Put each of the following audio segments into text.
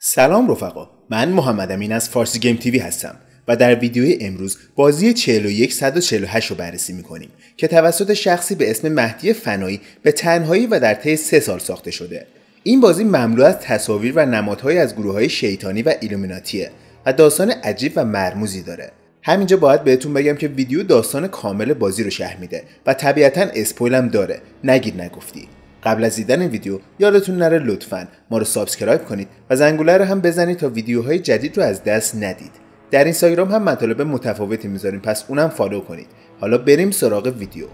سلام رفقا، من محمد امین از فارسی گیم تیوی هستم و در ویدیوی امروز بازی 41148 رو بررسی میکنیم که توسط شخصی به اسم مهدی فنایی به تنهایی و در طی 3 سال ساخته شده. این بازی مملو از تصاویر و نمادهایی از گروه‌های شیطانی و ایلومیناتیه و داستان عجیب و مرموزی داره. همینجا باید بهتون بگم که ویدیو داستان کامل بازی رو شرح میده و طبیعتاً اسپویل هم داره، نگید نگفتی. قبل از دیدن ویدیو یادتون نره لطفاً ما رو سابسکرایب کنید و زنگوله رو هم بزنید تا ویدیوهای جدید رو از دست ندید. در اینستاگرام هم مطالب متفاوتی میذاریم، پس اونم فالو کنید. حالا بریم سراغ ویدیو.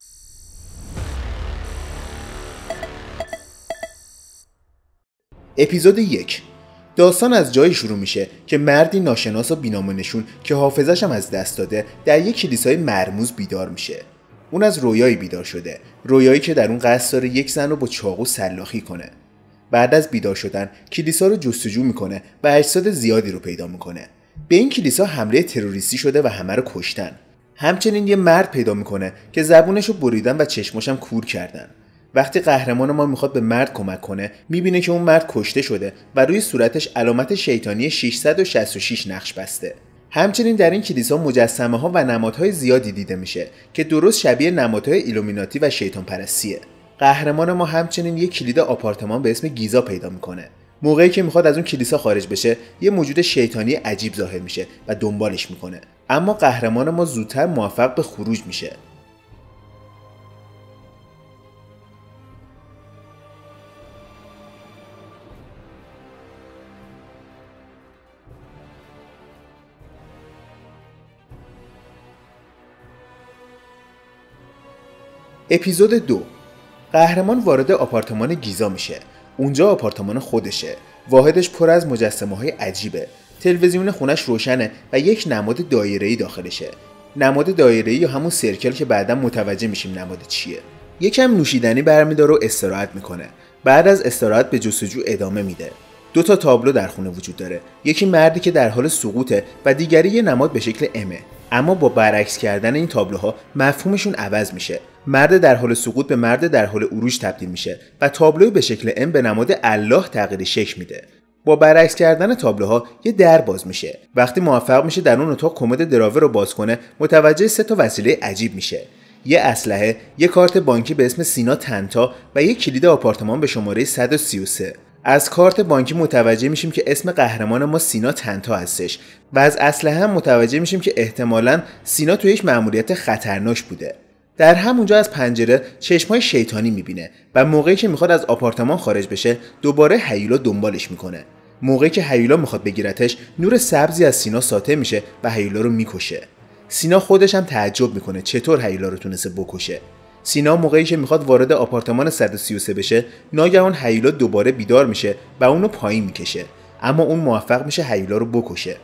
اپیزود 1. داستان از جایی شروع میشه که مردی ناشناس و بینام و نشون که حافظش هم از دست داده در یک کلیسای مرموز بیدار میشه. اون از رویایی بیدار شده، رویایی که در اون قصد داره یک زن رو با چاقو سلاخی کنه. بعد از بیدار شدن کلیسا رو جستجو میکنه و اجساد زیادی رو پیدا میکنه. به این کلیسا حمله تروریستی شده و همه رو کشتن. همچنین یه مرد پیدا میکنه که زبونش رو بریدن و چشماش هم کور کردن. وقتی قهرمان ما میخواد به مرد کمک کنه، میبینه که اون مرد کشته شده و روی صورتش علامت شیطانی 666 نقش بسته. همچنین در این کلیسا مجسمه ها و نمادهای زیادی دیده میشه که درست شبیه نمادهای ایلومیناتی و شیطان پرستیه. قهرمان ما همچنین یک کلید آپارتمان به اسم گیزا پیدا میکنه. موقعی که میخواد از اون کلیسا خارج بشه، یه موجود شیطانی عجیب ظاهر میشه و دنبالش میکنه. اما قهرمان ما زودتر موفق به خروج میشه. اپیزود 2. قهرمان وارد آپارتمان گیزا میشه. اونجا آپارتمان خودشه. واحدش پر از مجسمه‌های عجیبه. تلویزیون خونش روشنه و یک نماد دایره‌ای داخلشه. نماد دایره‌ای یا همون سرکل که بعداً متوجه میشیم نماد چیه. یکم نوشیدنی برمی‌داره و استراحت میکنه. بعد از استراحت به جستجو ادامه میده. 2 تا تابلو در خونه وجود داره. یکی مردی که در حال سقوطه و دیگری یه نماد به شکل امه. اما با برعکس کردن این تابلوها مفهومشون عوض میشه. مرد در حال سقوط به مرد در حال عروج تبدیل میشه و تابلوی به شکل ام به نماد الله تغییر شکل میده. با برعکس کردن تابلوها یه در باز میشه. وقتی موفق میشه در اون اتاق کمد دراور رو باز کنه، متوجه 3 تا وسیله عجیب میشه. یه اسلحه، یه کارت بانکی به اسم سینا تنتا و یک کلید آپارتمان به شماره 133. از کارت بانکی متوجه میشیم که اسم قهرمان ما سینا تنتا هستش و از اسلحه هم متوجه میشیم که احتمالاً سینا توی یک مأموریت خطرناک بوده. در همونجا از پنجره چشمای شیطانی میبینه و موقعی که میخواد از آپارتمان خارج بشه دوباره هیولا دنبالش میکنه. موقعی که هیولا میخواد بگیرتش، نور سبزی از سینا ساطع میشه و هیولا رو میکشه. سینا خودش هم تعجب میکنه چطور هیولا رو تونسته بکشه. سینا موقعی که میخواد وارد آپارتمان 133 بشه، ناگهان هیولا دوباره بیدار میشه و اونو پایین میکشه، اما اون موفق میشه هیولا رو بکشه.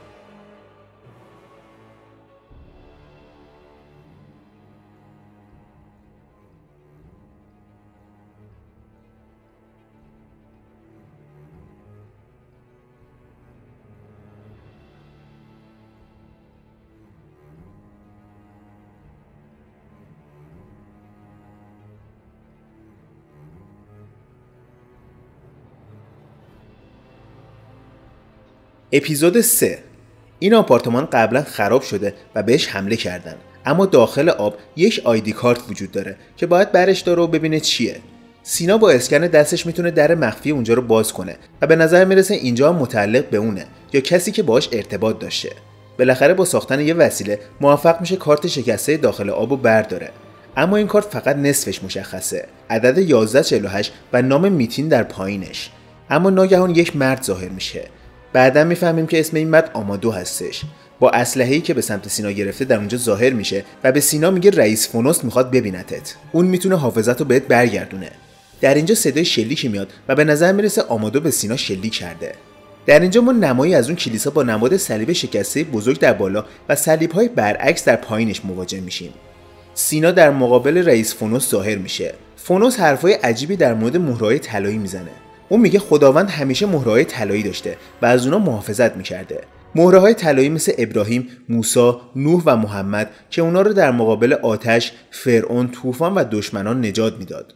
اپیزود 3. این آپارتمان قبلا خراب شده و بهش حمله کردن، اما داخل آب یک آیدی کارت وجود داره که باید برش داره و ببینه چیه. سینا با اسکن دستش میتونه در مخفی اونجا رو باز کنه و به نظر میرسه اینجا متعلق به اونه یا کسی که باهاش ارتباط داشته. بالاخره با ساختن یه وسیله موفق میشه کارت شکسته داخل آبو برداره، اما این کارت فقط نصفش مشخصه، عدد 1148 و نام میتین در پایینش. اما ناگهان یک مرد ظاهر میشه. بعداً میفهمیم که اسم این مرد آمادو هستش. با اسلحه‌ای که به سمت سینا گرفته در اونجا ظاهر میشه و به سینا میگه رئیس فونوس میخواد ببینتت. اون میتونه حافظتو بهت برگردونه. در اینجا صدای شلیکی میاد و به نظر میرسه آمادو به سینا شلیک کرده. در اینجا ما نمایی از اون کلیسا با نماد صلیب شکسته بزرگ در بالا و صلیب‌های برعکس در پایینش مواجه میشیم. سینا در مقابل رئیس فونوس ظاهر میشه. فونوس حرفای عجیبی در مورد مهرهای طلایی میزنه. اون میگه خداوند همیشه مهرهای طلایی داشته و از اونا محافظت میکرده. مهرهای طلایی مثل ابراهیم، موسی، نوح و محمد که اونا رو در مقابل آتش، فرعون، طوفان و دشمنان نجات میداد.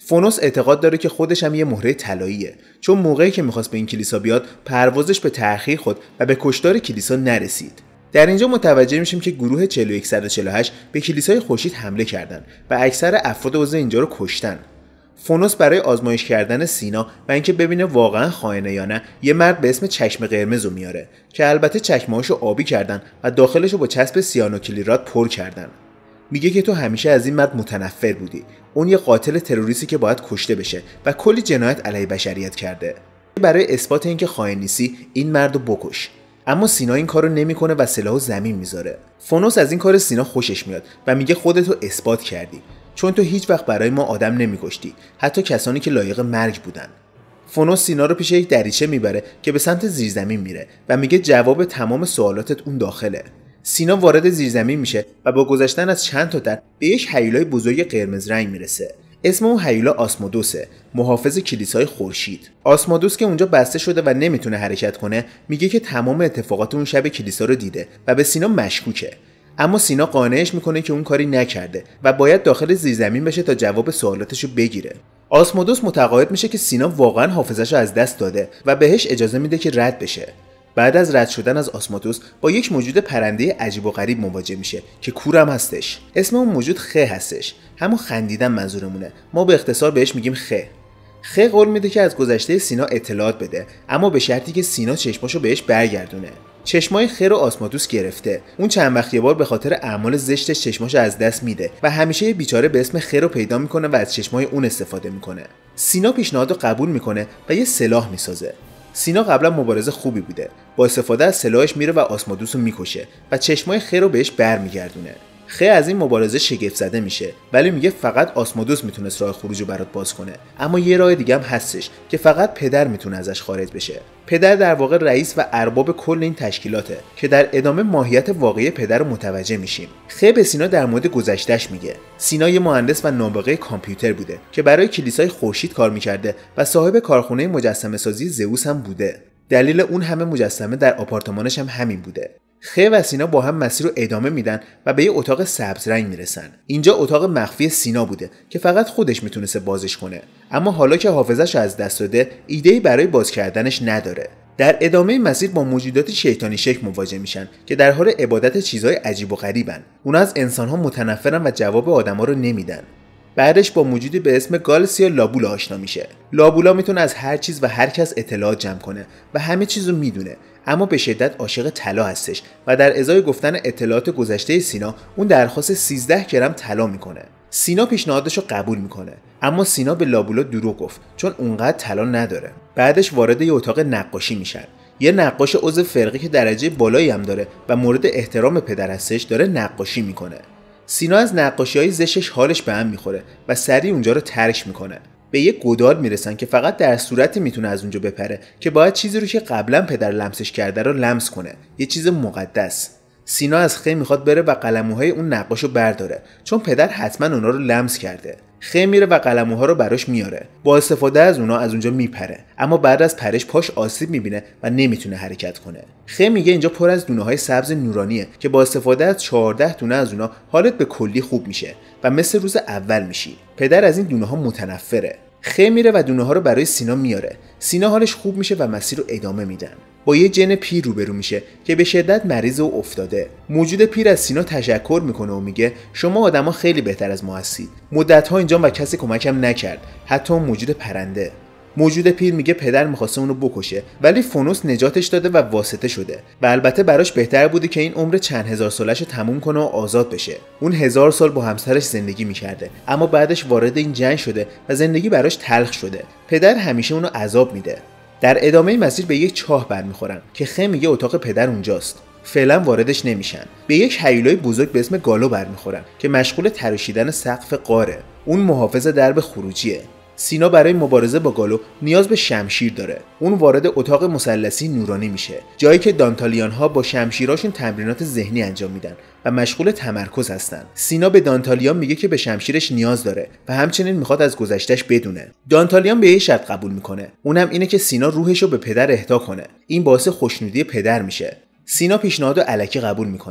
فونوس اعتقاد داره که خودش هم یه مهره طلاییه، چون موقعی که میخواست به این کلیسا بیاد پروازش به تأخیر خورد و به کشتار کلیسا نرسید. در اینجا متوجه میشیم که گروه 4148 به کلیسای خورشید حمله کردند و اکثر افراد عضو اینجا رو کشتن. فونوس برای آزمایش کردن سینا و اینکه ببینه واقعا خائنه یا نه، یه مرد به اسم چکمه قرمز رو میاره که البته چکمه‌هاشو آبی کردن و داخلشو با چسب سیانوکلیرات پر کردن. میگه که تو همیشه از این مرد متنفر بودی. اون یه قاتل تروریستی که باید کشته بشه و کلی جنایت علیه بشریت کرده. برای اثبات اینکه خائن نیستی این مردو بکش. اما سینا این کارو نمیکنه و سلاحو زمین میذاره. فونوس از این کار سینا خوشش میاد و میگه خودتو اثبات کردی، چون تو هیچ وقت برای ما آدم نمیکشتی، حتی کسانی که لایق مرگ بودن. فونوس سینا رو پیش یک دریچه میبره که به سمت زیرزمین میره و میگه جواب تمام سوالاتت اون داخله. سینا وارد زیرزمین میشه و با گذشتن از چند تا در به یک هیولای بزرگ قرمز رنگ میرسه. اسم اون هیولا آسمودوسه، محافظ کلیسای خورشید. آسمودوس که اونجا بسته شده و نمیتونه حرکت کنه، میگه که تمام اتفاقات اون شب کلیسا رو دیده و به سینا مشکوکه. اما سینا قانعش میکنه که اون کاری نکرده و باید داخل زیرزمین بشه تا جواب سوالاتشو بگیره. آسمودوس متقاعد میشه که سینا واقعا حافظه‌شو از دست داده و بهش اجازه میده که رد بشه. بعد از رد شدن از آسمودوس با یک موجود پرنده عجیب و غریب مواجه میشه که کورم هستش. اسم اون موجود خه هستش. همون خندیدن منظورمونه. ما به اختصار بهش میگیم خه. خه قول میده که از گذشته سینا اطلاعات بده، اما به شرطی که سینا چشماشو بهش برگردونه. چشمای خه رو آسمودوس گرفته. اون چند وقت یه بار به خاطر اعمال زشتش چشماشو از دست میده و همیشه یه بیچاره به اسم خه رو پیدا میکنه و از چشمای اون استفاده میکنه. سینا پیشنهادو قبول میکنه و یه سلاح میسازه. سینا قبلا مبارز خوبی بوده. با استفاده از سلاحش میره و آسمودوس رو میکشه و چشمای خه رو بهش برمیگردونه. خه از این مبارزه شگفت زده میشه، ولی میگه فقط آسمودوس میتونست راه خروج رو برات باز کنه، اما یه راه دیگه هم هستش که فقط پدر میتونه ازش خارج بشه. پدر در واقع رئیس و ارباب کل این تشکیلاته که در ادامه ماهیت واقعی پدر رو متوجه میشیم. خه به سینا در مورد گذشته‌اش میگه. سینا یه مهندس و نابغه کامپیوتر بوده که برای کلیسای خورشید کار میکرده و صاحب کارخونه مجسمه سازی زئوس هم بوده. دلیل اون همه مجسمه در آپارتمانش هم همین بوده. خه و سینا با هم مسیر رو ادامه میدن و به یه اتاق سبز رنگ میرسن. اینجا اتاق مخفی سینا بوده که فقط خودش میتونسته بازش کنه، اما حالا که حافظه‌اش از دست داده ایده‌ای برای باز کردنش نداره. در ادامه مسیر با موجودات شیطانی شکل مواجه میشن که در حال عبادت چیزهای عجیب و غریبن. اونا از انسان‌ها متنفرن و جواب آدم‌ها رو نمیدن. بعدش با موجودی به اسم گالسیا لابولا آشنا میشه. لابولا میتونه از هر چیز و هر کس اطلاعات جمع کنه و همه چیز رو میدونه، اما به شدت عاشق طلا هستش و در ازای گفتن اطلاعات گذشته سینا اون درخواست 13 گرم طلا میکنه. سینا پیشنهادش رو قبول میکنه، اما سینا به لابولا دروغ گفت چون اونقدر طلا نداره. بعدش وارد یه اتاق نقاشی میشن. یه نقاش عضو فرقه که درجه بالایی هم داره و مورد احترام پدر هستش داره نقاشی میکنه. سینا از نقاشی‌های زشتش حالش به هم میخوره و سریع اونجا رو ترک میکنه. به یه گودال میرسن که فقط در صورتی میتونه از اونجا بپره که باید چیزی رو که قبلا پدر لمسش کرده رو لمس کنه، یه چیز مقدس. سینا از خه میخواد بره و قلموهای اون نقاشو برداره چون پدر حتما اونا رو لمس کرده. خه میره و قلموها رو براش میاره. با استفاده از اونا از اونجا میپره، اما بعد از پرش پاش آسیب میبینه و نمیتونه حرکت کنه. خه میگه اینجا پر از دونه‌های سبز نورانیه که با استفاده از 14 دونه از اونا حالت به کلی خوب میشه و مثل روز اول میشی. پدر از این دونه‌ها متنفره. خه میره و دونه‌ها رو برای سینا میاره. سینا حالش خوب میشه و مسیر رو ادامه میدن. با یه جن پیر روبرو میشه که به شدت مریض و افتاده. موجود پیر از سینا تشکر میکنه و میگه شما آدما خیلی بهتر از ما هستید. مدت‌ها اینجا و کسی کمکم نکرد، حتی اون موجود پرنده. موجود پیر میگه پدر میخواسته اونو بکشه، ولی فونوس نجاتش داده و واسطه شده و البته براش بهتر بوده که این عمر چند هزار سالشو تموم کنه و آزاد بشه. اون 1000 سال با همسرش زندگی میکرده، اما بعدش وارد این جنگ شده و زندگی براش تلخ شده. پدر همیشه اونو عذاب میده. در ادامه مسیر به یک چاه برمیخورن که خه میگه اتاق پدر اونجاست. فعلا واردش نمیشن. به یک هیولای بزرگ به اسم گالو برمیخورن که مشغول تراشیدن سقف غاره. اون محافظ درب خروجیه. سینا برای مبارزه با گالو نیاز به شمشیر داره. اون وارد اتاق مثلثی نورانی میشه، جایی که دانتالیان ها با شمشیراشون تمرینات ذهنی انجام میدن و مشغول تمرکز هستن. سینا به دانتالیان میگه که به شمشیرش نیاز داره و همچنین میخواد از گذشتهش بدونه. دانتالیان به یه شرط قبول میکنه، اونم اینه که سینا روحشو به پدر اهدا کنه. این باعث خوشنودی پدر میشه. سینا پیشنهادو الکی قبول میکنه.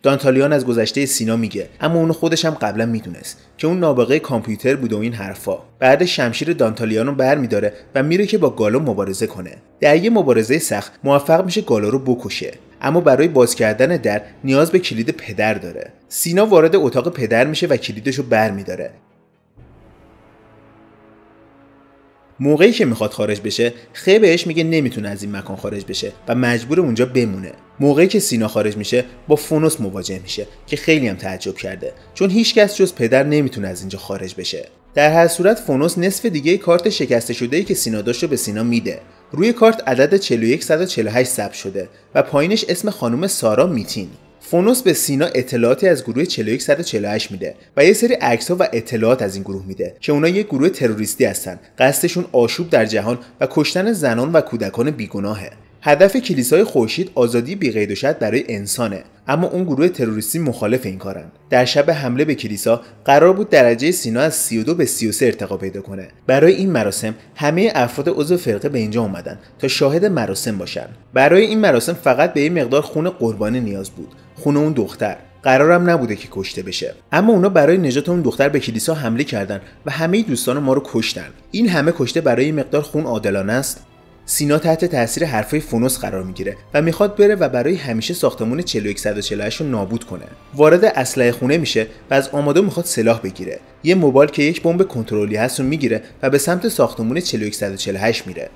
دانتالیان از گذشته سینا میگه، اما اون خودش هم قبلا میدونست که اون نابغه کامپیوتر بوده و این حرفا. بعد شمشیر دانتالیان رو برمی‌داره و میره که با گالو مبارزه کنه. در یه مبارزه سخت موفق میشه گالو رو بکشه، اما برای باز کردن در نیاز به کلید پدر داره. سینا وارد اتاق پدر میشه و کلیدش رو برمی‌داره. موقعی که میخواد خارج بشه، خی بهش میگه نمیتونه از این مکان خارج بشه و مجبور اونجا بمونه. موقعی که سینا خارج میشه با فونوس مواجه میشه که خیلی هم تعجب کرده، چون هیچکس جز پدر نمیتونه از اینجا خارج بشه. در هر صورت فونوس نصف دیگه کارت شکسته شده‌ای که سینا داشت رو به سینا میده. روی کارت عدد 41148 ثبت شده و پایینش اسم خانم سارا میتین. فونوس به سینا اطلاعاتی از گروه 41148 میده و یه سری عکس‌ها و اطلاعات از این گروه میده که اونا یه گروه تروریستی هستن. قصدشون آشوب در جهان و کشتن زنان و کودکان بیگناهه. هدف کلیسای خورشید آزادی بی‌قید و شرط برای انسانه، اما اون گروه تروریستی مخالف این کارن. در شب حمله به کلیسا قرار بود درجه سینا از 32 به 33 ارتقا پیدا کنه. برای این مراسم همه افراد عضو فرقه به اینجا اومدن تا شاهد مراسم باشن. برای این مراسم فقط به این مقدار خون قربانی نیاز بود، خون اون دختر. قرارم نبوده که کشته بشه، اما اونا برای نجات اون دختر به کلیسا حمله کردن و همه دوستان ما رو کشتن. این همه کشته برای این مقدار خون عادلانه است؟ سینا تحت تاثیر حرفای فونوس قرار میگیره و میخواد بره و برای همیشه ساختمون 41148 رو نابود کنه. وارد اسلحه خونه میشه و از آمادو میخواد سلاح بگیره. یه موبایل که یک بمب کنترلی هست رو میگیره و به سمت ساختمون 41148 میره.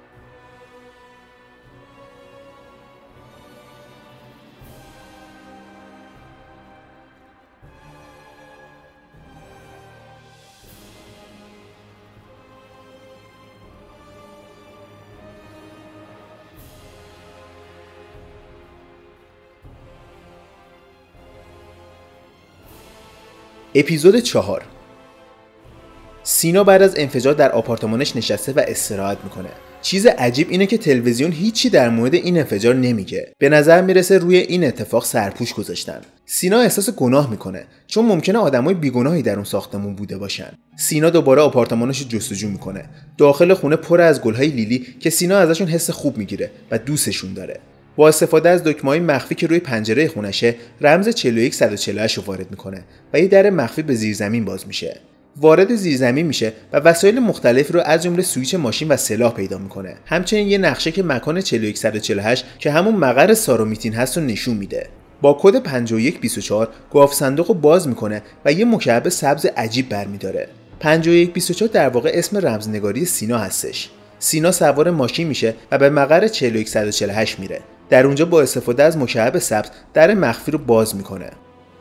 اپیزود 4. سینا بعد از انفجار در آپارتمانش نشسته و استراحت میکنه. چیز عجیب اینه که تلویزیون هیچی در مورد این انفجار نمیگه. به نظر میرسه روی این اتفاق سرپوش گذاشتن. سینا احساس گناه میکنه چون ممکنه آدمای بیگناهی در اون ساختمون بوده باشن. سینا دوباره آپارتمانش رو جستجو میکنه. داخل خونه پر از گلهای لیلی که سینا ازشون حس خوب میگیره و دوستشون داره. با استفاده از دکمه‌های مخفی که روی پنجره خونشه، رمز 41148 رو وارد میکنه و یه در مخفی به زیرزمین باز میشه. وارد زیرزمین میشه و وسایل مختلفی رو از جمله سوئیچ ماشین و سلاح پیدا میکنه. همچنین یه نقشه که مکان 41148 که همون مقر سارا میتین هست رو نشون میده. با کد 5124 گاف صندوق رو باز میکنه و یه مکعب سبز عجیب برمیداره. 5124 در واقع اسم رمزنگاری سینا هستش. سینا سوار ماشین میشه و به مقر 41148 میره. در اونجا با استفاده از مکعب سبز در مخفی رو باز میکنه.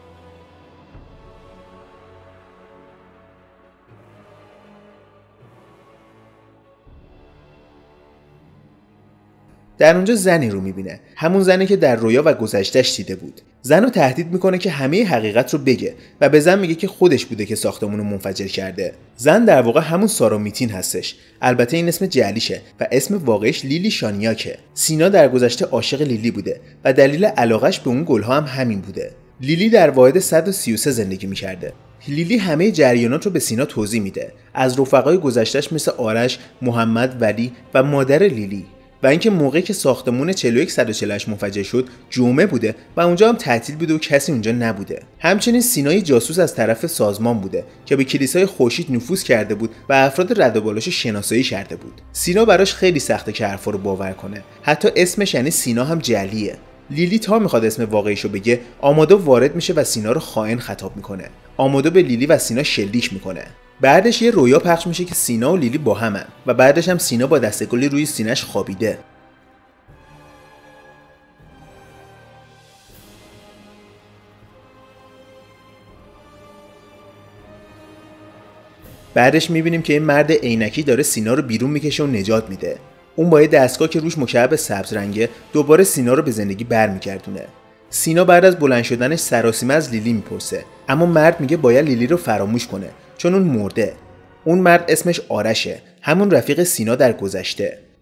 در اونجا زنی رو میبینه، همون زنی که در رویا و گذشتش دیده بود. زن رو تهدید میکنه که همه حقیقت رو بگه و به زن میگه که خودش بوده که ساختمون رو منفجر کرده. زن در واقع همون سارا میتین هستش. البته این اسم جعلیشه و اسم واقعیش لیلی شانیاکه. سینا در گذشته عاشق لیلی بوده و دلیل علاقش به اون گلها هم همین بوده. لیلی در واحد 133 زندگی میکرده. لیلی همه جریانات رو به سینا توضیح میده، از رفقای گذشتهش مثل آرش، محمد، ولی و مادر لیلی، و اینکه موقعی که ساختمون 41148 منفجر شد جمعه بوده و اونجا هم تعطیل بوده و کسی اونجا نبوده. همچنین سینای جاسوس از طرف سازمان بوده که به کلیسای خورشید نفوذ کرده بود و افراد رد و بالاش شناسایی کرده بود. سینا براش خیلی سخته که حرفا رو باور کنه. حتی اسمش یعنی سینا هم جعلیه. لیلی تا میخواد اسم واقعیشو بگه، آمادو وارد میشه و سینا رو خائن خطاب میکنه. آمادو به لیلی و سینا شلیک میکنه. بعدش یه رویا پخش میشه که سینا و لیلی با همن و بعدش هم سینا با دستگلی روی سینه‌اش خوابیده. بعدش میبینیم که این مرد عینکی داره سینا رو بیرون میکشه و نجات میده. اون با یه دستگاه که روش مکعب سبز رنگه دوباره سینا رو به زندگی برمیگردونه. سینا بعد از بلند شدنش سراسیمه از لیلی میپرسه، اما مرد میگه باید لیلی رو فراموش کنه چون اون مرده. اون مرد اسمش آرشه، همون رفیق سینا در گذشته.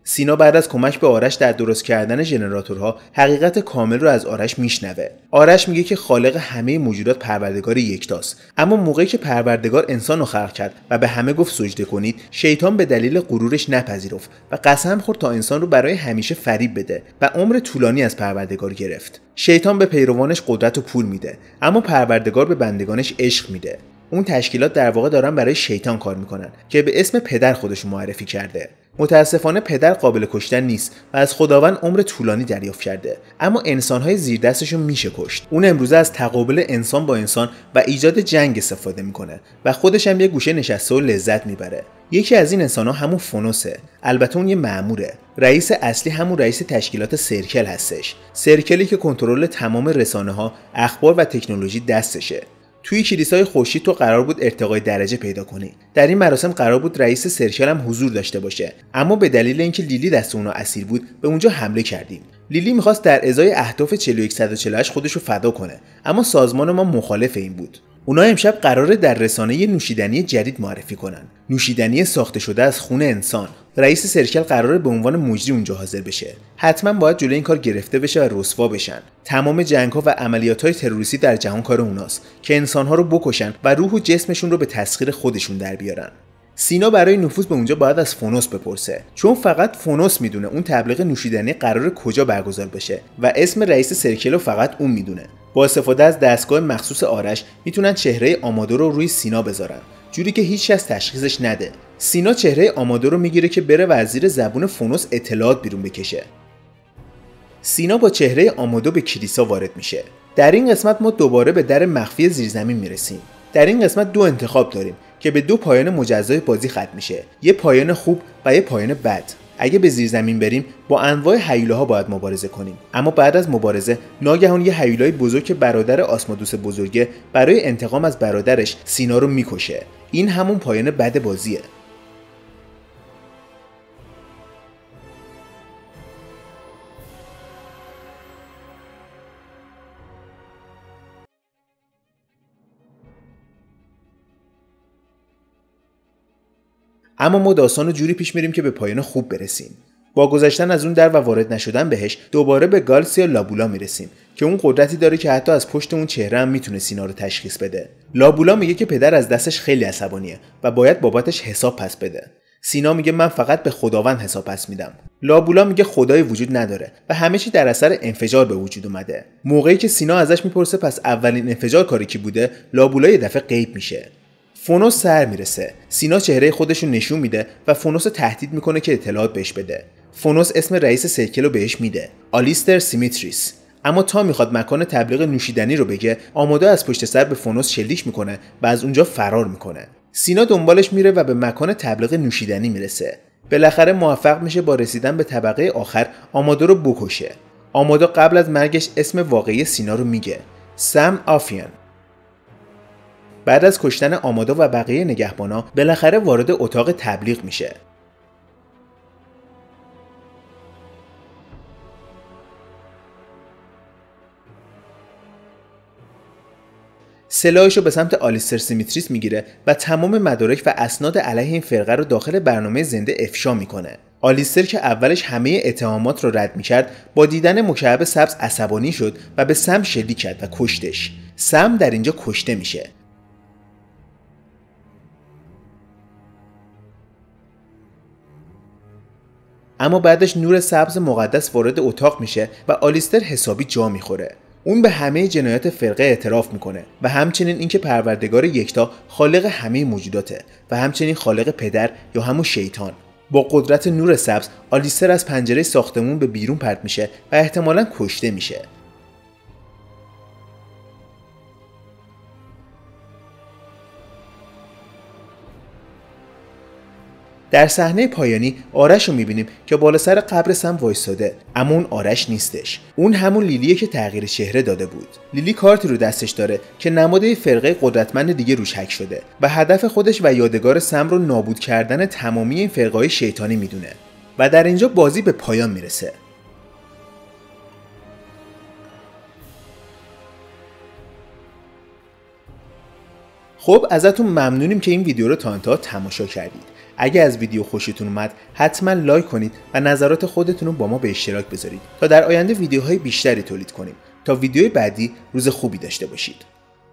سینا بعد از کمک به آرش در درست کردن ژنراتورها حقیقت کامل رو از آرش میشنوه. آرش میگه که خالق همه موجودات پروردگار یکتاست، اما موقعی که پروردگار انسان رو خلق کرد و به همه گفت سجده کنید، شیطان به دلیل غرورش نپذیرفت و قسم خورد تا انسان رو برای همیشه فریب بده و عمر طولانی از پروردگار گرفت. شیطان به پیروانش قدرت و پول میده، اما پروردگار به بندگانش عشق میده. اون تشکیلات در واقع دارن برای شیطان کار میکنن که به اسم پدر خودشون معرفی کرده. متاسفانه پدر قابل کشتن نیست و از خداوند عمر طولانی دریافت کرده، اما انسان‌های زیر دستشون میشه کشت. اون امروزه از تقابل انسان با انسان و ایجاد جنگ استفاده میکنه و خودش هم یه گوشه نشسته و لذت میبره. یکی از این انسان‌ها همون فونوسه. البته اون یه مأموره. رئیس اصلی همون رئیس تشکیلات سرکل هستش. سرکلی که کنترل تمام رسانه‌ها، اخبار و تکنولوژی دستشه. توی کلیسای خورشید تو قرار بود ارتقای درجه پیدا کنی. در این مراسم قرار بود رئیس سرکل هم حضور داشته باشه، اما به دلیل اینکه لیلی دست اونها اسیر بود به اونجا حمله کردیم. لیلی میخواست در ازای اهداف 41148 خودش رو فدا کنه، اما سازمان ما مخالف این بود. اونا امشب قراره در رسانه یه نوشیدنی جدید معرفی کنن. نوشیدنی ساخته شده از خون انسان. رئیس سرکل قراره به عنوان مجری اونجا حاضر بشه. حتما باید جلوی این کار گرفته بشه و رسوا بشن. تمام جنگ‌ها و عملیات‌های تروریستی در جهان کار اوناست که انسان‌ها رو بکشن و روح و جسمشون رو به تسخیر خودشون در بیارن. سینا برای نفوذ به اونجا باید از فونوس بپرسه، چون فقط فونوس میدونه اون تبلیغ نوشیدنی قراره کجا برگزار بشه و اسم رئیس سرکل رو فقط اون میدونه. با استفاده از دستگاه مخصوص آرش میتونن چهره آمادو رو روی سینا بذارن، جوری که هیچ کس تشخیصش نده. سینا چهره آمادو رو میگیره که بره و از زیر زبون فونوس اطلاعات بیرون بکشه. سینا با چهره آمادو به کلیسا وارد میشه. در این قسمت ما دوباره به در مخفی زیرزمین میرسیم. در این قسمت دو انتخاب داریم که به دو پایان مجزای بازی ختم میشه، یه پایان خوب و یه پایان بد. اگه به زیرزمین بریم با انواع هیولاها باید مبارزه کنیم، اما بعد از مبارزه ناگهان یه هیولای بزرگ که برادر آسمادوس بزرگه برای انتقام از برادرش سینا رو میکشه. این همون پایان بد بازیه. اما ما داستان رو جوری پیش میریم که به پایان خوب برسیم. با گذشتن از اون در و وارد نشدن بهش دوباره به گالسیا لابولا میرسیم که اون قدرتی داره که حتی از پشت اون چهره هم میتونه سینا رو تشخیص بده. لابولا میگه که پدر از دستش خیلی عصبانیه و باید بابتش حساب پس بده. سینا میگه من فقط به خداوند حساب پس میدم. لابولا میگه خدایی وجود نداره و همه چی در اثر انفجار به وجود اومده. موقعی که سینا ازش میپرسه پس اولین انفجار کاری کی بوده، لابولا یه دفعه غیب میشه. فونوس سر میرسه. سینا چهره خودش رو نشون میده و فونوس رو تهدید میکنه که اطلاعات بهش بده. فونوس اسم رئیس سرکل رو بهش میده، آلیستر سیمیتریس. اما تا میخواد مکان تبلیغ نوشیدنی رو بگه، آماده از پشت سر به فونوس شلیک میکنه و از اونجا فرار میکنه. سینا دنبالش میره و به مکان تبلیغ نوشیدنی میرسه. بالاخره موفق میشه با رسیدن به طبقه آخر آماده رو بکشه. آماده قبل از مرگش اسم واقعی سینا رو میگه، سم آفیان. بعد از کشتن آمادا و بقیه نگهبانا بالاخره وارد اتاق تبلیغ میشه. سلاحش رو به سمت آلیستر سیمیتریس میگیره و تمام مدارک و اسناد علیه این فرقه رو داخل برنامه زنده افشا میکنه. آلیستر که اولش همه اتهامات رو رد میکرد، با دیدن مکعب سبز عصبانی شد و به سم شلیک کرد و کشتش. سم در اینجا کشته میشه. اما بعدش نور سبز مقدس وارد اتاق میشه و آلیستر حسابی جا میخوره. اون به همه جنایات فرقه اعتراف میکنه و همچنین اینکه پروردگار یکتا خالق همه موجوداته و همچنین خالق پدر یا همون شیطان. با قدرت نور سبز آلیستر از پنجره ساختمون به بیرون پرت میشه و احتمالاً کشته میشه. در صحنه پایانی آرش رو میبینیم که بالا سر قبر سم وایساده، اما اون آرش نیستش. اون همون لیلیه که تغییر چهره داده بود. لیلی کارتی رو دستش داره که نماد فرقه قدرتمند دیگه روش حک شده و هدف خودش و یادگار سم رو نابود کردن تمامی این فرقه‌های شیطانی میدونه. و در اینجا بازی به پایان میرسه. خب ازتون ممنونیم که این ویدیو رو تا انتها تماشا کردید. اگه از ویدیو خوشتون اومد حتما لایک کنید و نظرات خودتون رو با ما به اشتراک بذارید تا در آینده ویدیوهای بیشتری تولید کنیم. تا ویدیوی بعدی روز خوبی داشته باشید.